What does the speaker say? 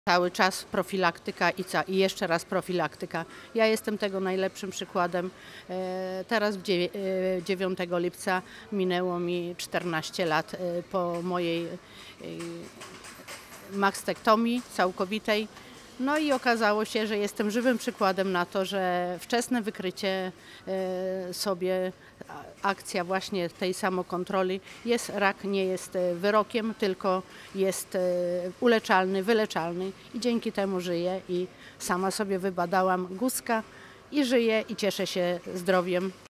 Cały czas profilaktyka i jeszcze raz profilaktyka. Ja jestem tego najlepszym przykładem. Teraz 9 lipca minęło mi 14 lat po mojej mastektomii całkowitej. No i okazało się, że jestem żywym przykładem na to, że wczesne wykrycie sobie, akcja właśnie tej samokontroli rak nie jest wyrokiem, tylko jest uleczalny, wyleczalny i dzięki temu żyję i sama sobie wybadałam guzka i żyję i cieszę się zdrowiem.